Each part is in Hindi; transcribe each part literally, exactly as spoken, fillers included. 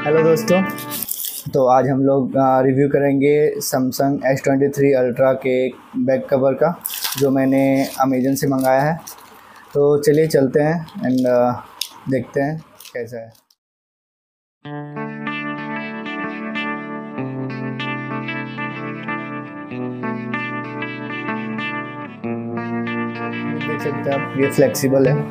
हेलो दोस्तों, तो आज हम लोग रिव्यू करेंगे Samsung S twenty three ultra के बैक कवर का, जो मैंने अमेजन से मंगाया है। तो चलिए चलते हैं एंड देखते हैं कैसा है। देख सकते हैं आप, ये फ्लेक्सिबल है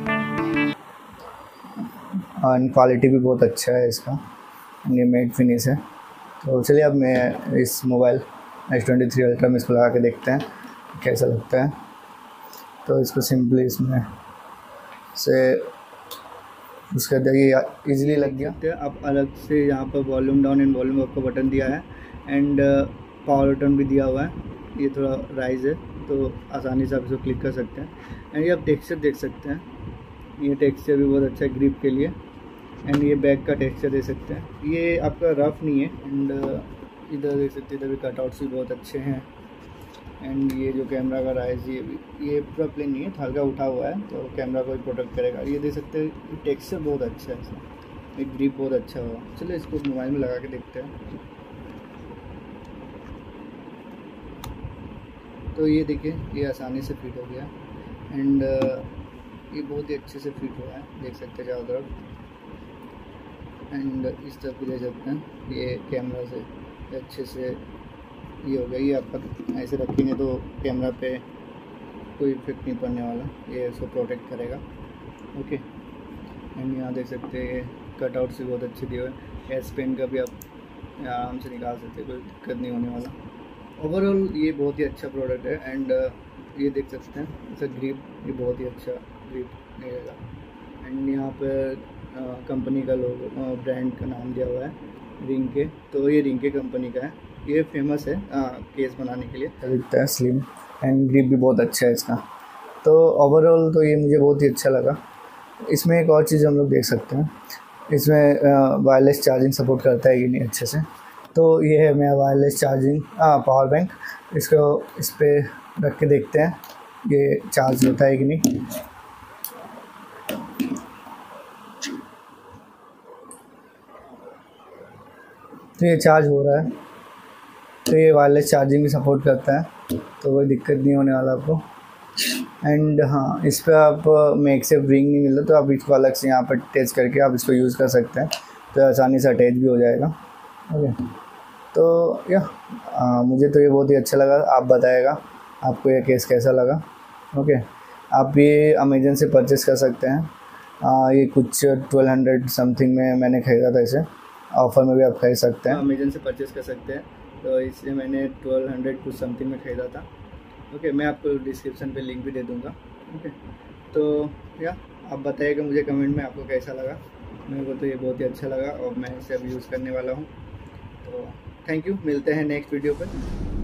और क्वालिटी भी बहुत अच्छा है इसका, ये मेट फिनिश है। तो चलिए अब मैं इस mobile S twenty three ultra में इसको लगा के देखते हैं कैसा लगता है। तो इसको सिंपली इसमें से उसके अंदर ये ईजिली लग गया। अब अलग से यहाँ पर volume down and volume up का बटन दिया है एंड पावर बटन भी दिया हुआ है। ये थोड़ा राइज है तो आसानी से आप इसको क्लिक कर सकते हैं। एंड ये आप टेक्सचर देख सकते हैं, ये टेक्सचर भी बहुत अच्छा है ग्रिप के लिए। एंड ये बैक का टेक्सचर दे सकते हैं, ये आपका रफ नहीं है। एंड इधर देख सकते हैं, इधर भी कटआउट्स भी बहुत अच्छे हैं। एंड ये जो कैमरा का राइज, ये ये पूरा प्लेन नहीं है, हल्का उठा हुआ है तो कैमरा को भी प्रोटेक्ट करेगा। ये देख सकते हैं, टेक्सचर बहुत अच्छा है इसका, एक ग्रिप बहुत अच्छा हुआ। चलिए इसको मोबाइल में लगा के देखते हैं। तो ये देखिए, ये आसानी से फिट हो गया एंड ये बहुत ही अच्छे से फिट हुआ है, देख सकते हैं चारों तरफ। एंड इस तरफ भी देख सकते हैं, ये कैमरा से अच्छे से ये हो गया। ये आपका ऐसे रखेंगे तो कैमरा पे कोई इफेक्ट नहीं पड़ने वाला, ये इसको प्रोटेक्ट करेगा। ओके, एंड यहाँ देख सकते हैं कटआउट से बहुत अच्छे दिए हुए हैं। एस पेन का भी आप आराम से निकाल सकते हैं, कोई दिक्कत नहीं होने वाला। ओवरऑल ये बहुत ही अच्छा प्रोडक्ट है। एंड ये देख सकते हैं इसका ग्रिप, ये बहुत ही अच्छा ग्रिप मिलेगा। एंड यहाँ पर कंपनी का लोगो, ब्रांड का नाम दिया हुआ है रिंग के। तो ये रिंग के कंपनी का है, ये फेमस है आ, केस बनाने के लिए। दिखता है स्लिम एंड ग्रिप भी बहुत अच्छा है इसका। तो ओवरऑल तो ये मुझे बहुत ही अच्छा लगा। इसमें एक और चीज़ हम लोग देख सकते हैं, इसमें वायरलेस चार्जिंग सपोर्ट करता है कि नहीं अच्छे से। तो ये है मेरा वायरलेस चार्जिंग पावर बैंक। इसको इस पर रख के देखते हैं ये चार्ज होता है कि नहीं। तो ये चार्ज हो रहा है, तो ये वायरलेस चार्जिंग भी सपोर्ट करता है, तो कोई दिक्कत नहीं होने वाला आपको। एंड हाँ, इस पर आप मेक से रिंग नहीं मिलता तो आप इसको अलग से यहाँ पर अटैच करके आप इसको यूज़ कर सकते हैं, तो आसानी से अटैच भी हो जाएगा। ओके, तो या आ, मुझे तो ये बहुत ही अच्छा लगा। आप बताइएगा आपको ये केस कैसा लगा। ओके, आप ये अमेजन से परचेस कर सकते हैं। आ, ये कुछ ट्वेल्व हंड्रेड समथिंग में मैंने ख़रीदा था, इसे ऑफ़र में भी आप खरीद सकते हैं, अमेजन से परचेस कर सकते हैं। तो इसे मैंने ट्वेल्व हंड्रेड कुछ समथिंग में ख़रीदा था। ओके, मैं आपको डिस्क्रिप्शन पे लिंक भी दे दूँगा। ओके, तो या आप बताइएगा मुझे कमेंट में आपको कैसा लगा। मेरे को तो ये बहुत ही अच्छा लगा और मैं इसे अब यूज़ करने वाला हूँ। तो थैंक यू, मिलते हैं नेक्स्ट वीडियो पर।